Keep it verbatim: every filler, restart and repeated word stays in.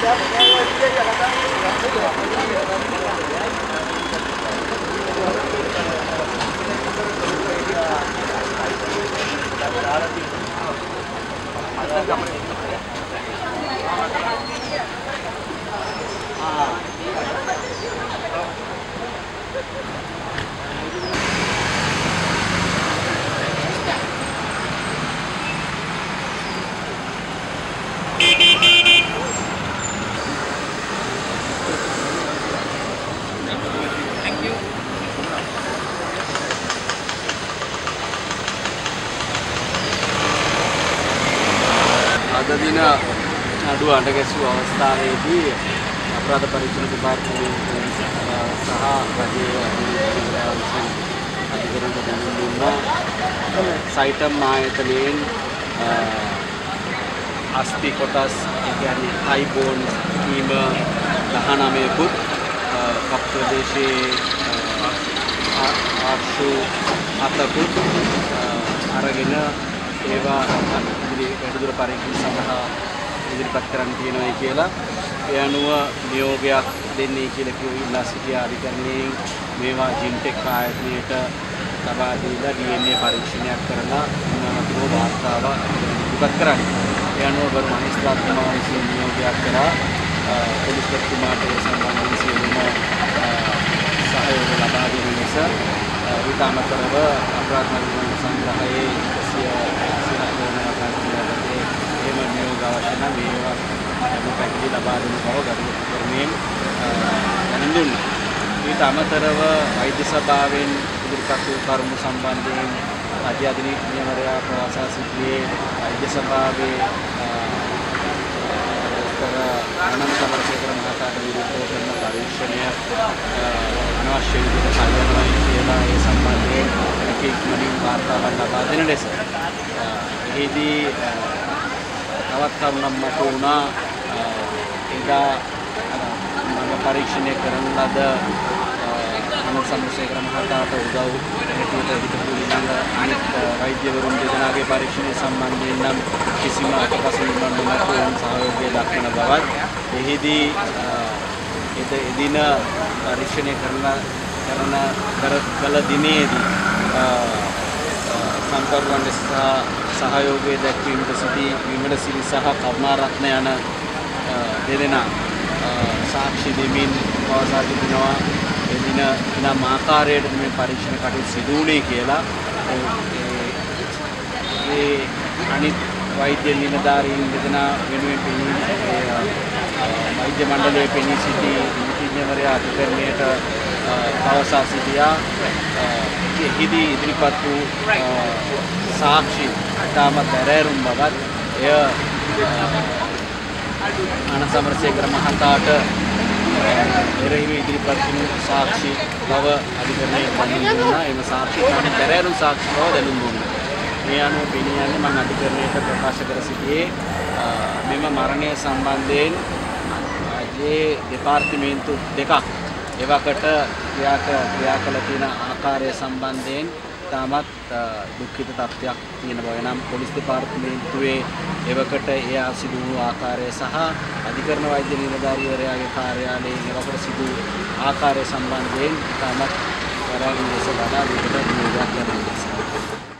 අද දින නඩුව අඬ ගැසූ අවස්ථාවේදී අපරාධ පරීක්ෂණ දෙපාර්තමේන්තුව සහ රජයේ අධිකරණ දැනුම් දුන්නා. සයිටම් ආයතනයෙන් අස්ථි කොටස් කියන්නේ හයි බෝන්ස් කීම දහනවයකුත් කප් ප්‍රදේශයේ ආර්ශු හතකුත් අරගෙන ඒවා වැඩිදුර පරීක්ෂණ සඳහා ඉදිරිපත් කරන්න තියෙනවායි කියලා ඒ අනුව නියෝගයක් දෙන්නේ කියලා කිව්ව ඉල්ලා සිටිය අධිකරණයෙන් මේවා ජින්ටෙක් ආයතනයට ලබා දීලා ඩී එන් ඒ පරීක්ෂණයක් කරලා අනතුරු වාර්තාව ඉදිරිපත් කරන්නේ. ඒ අනුව ගරු මහේස්ත්‍රාත්තුමා විසින් නියෝගයක් කරා පොලිස්පතිතුමාට ඒ සම්බන්ධයෙන් සියලුම සහයෝග ලබා දෙන ලෙස ඊට අමතරව අපරාධ මර්ධන සංග්‍රහයේ එහෙම නියෝග අවශ්‍ය නම් ඒවා පැහැදිලි ලබා දෙන බව ගරු කරමින් දැනුම් දුන්නා. ඊට අමතරව වෛද්‍ය සභාවෙන් ඉදිරිපත් වූ කරුණු සම්බන්ධයෙන් රාජ්‍ය අධිනීතිඥවරයා ප්‍රවාසා සිටියේ වෛද්‍ය සභාවේ ආනන්ද සමරසේකර මහතාට විරුද්ධව කරන පරීක්ෂණය අනවශ්‍ය විදිහට සල්යනවා කියලා ඒ සම්බන්ධයෙන් ඉක්මනින් වාර්තාවක් ලබා දෙන ලෙස එහිදී තවත් කරුණක් මත වුණා. එදා මම පරීක්ෂණය කරන ලද ආනන්ද සමරසේකර මහතාට උදව් හැටියට හිටපු ඊළඟ අනිත් වෛද්‍යවරුන් දෙදෙනාගේ පරීක්ෂණය සම්බන්ධයෙන් නම් කිසිම අපහසුතාවක් නොමැතිව සහයෝගය දක්වන බවත් එහිදී එද එදින පරීක්ෂණය කරන කරන කල දිනේදී සම්පර්කවන්ට සහයෝගය දැක්වීමට සිටි විමල සිරි සහ කරුණාරත්න යන දෙදෙනා සාක්ෂි දෙමින් පවසා තිබෙනවා එදින නම් ආකාරයට මේ පරීක්ෂණ කටයුතු සිදු වුණේ කියලා. ඒ අනිත් වෛද්‍ය නිලධාරීන් දෙදෙනා වෙනුවෙන් පෙනී වෛද්‍ය මණ්ඩලයේ පෙනී සිටි නීතිඥවරයා අධිකරණයට පවසා සිටියා. එහිදී ඉදිරිපත් වූ සාක්ෂි ඉතාමත් දැරෑරුම් බවත් එය ආනන්ද සමරසේකර මහතාට එරෙහිව ඉදිරිපත් වූ සාක්ෂි බව අධිකරණයේ දැනුම් දුන්නා. එම සාක්ෂි තමයි දැරෑරුම් සාක්ෂි බව දැනුම් දුන්නා. මේ අනුව පෙනී යන්නේ මම අධිකරණයට ප්‍රකාශ කර සිටියේ මෙම මරණය සම්බන්ධයෙන් රාජ්‍යයේ දෙපාර්තමේන්තු දෙකක් එවකට ක්‍රියා ක්‍රියා කළ තියෙන ආකාරය සම්බන්ධයෙන් තාමත් දුක්ඛිත තත්ත්වයක් තියෙන බව. නම් පොලිස් දෙපාර්තමේන්තුවේ එවකට එය සිදු වූ ආකාරය සහ අධිකරණ වෛද්‍ය නිලධාරීවරයාගේ කාර්යාලයේ එවකට සිදු ආකාරය සම්බන්ධයෙන් තාමත් වරාගින් ලෙස වඩා විතර නියෝගයක් ලැබෙනවා.